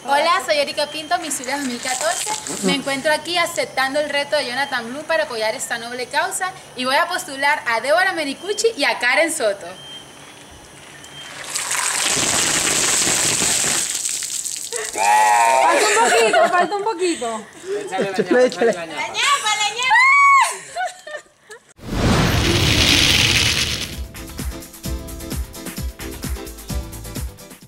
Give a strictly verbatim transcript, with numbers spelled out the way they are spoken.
Hola, soy Erika Pinto, Miss Zulia dos mil catorce. Me encuentro aquí aceptando el reto de Jonathan Blue para apoyar esta noble causa y voy a postular a Débora Mericucci y a Karen Soto. Falta un poquito, falta un poquito. Échale bañado, échale bañado.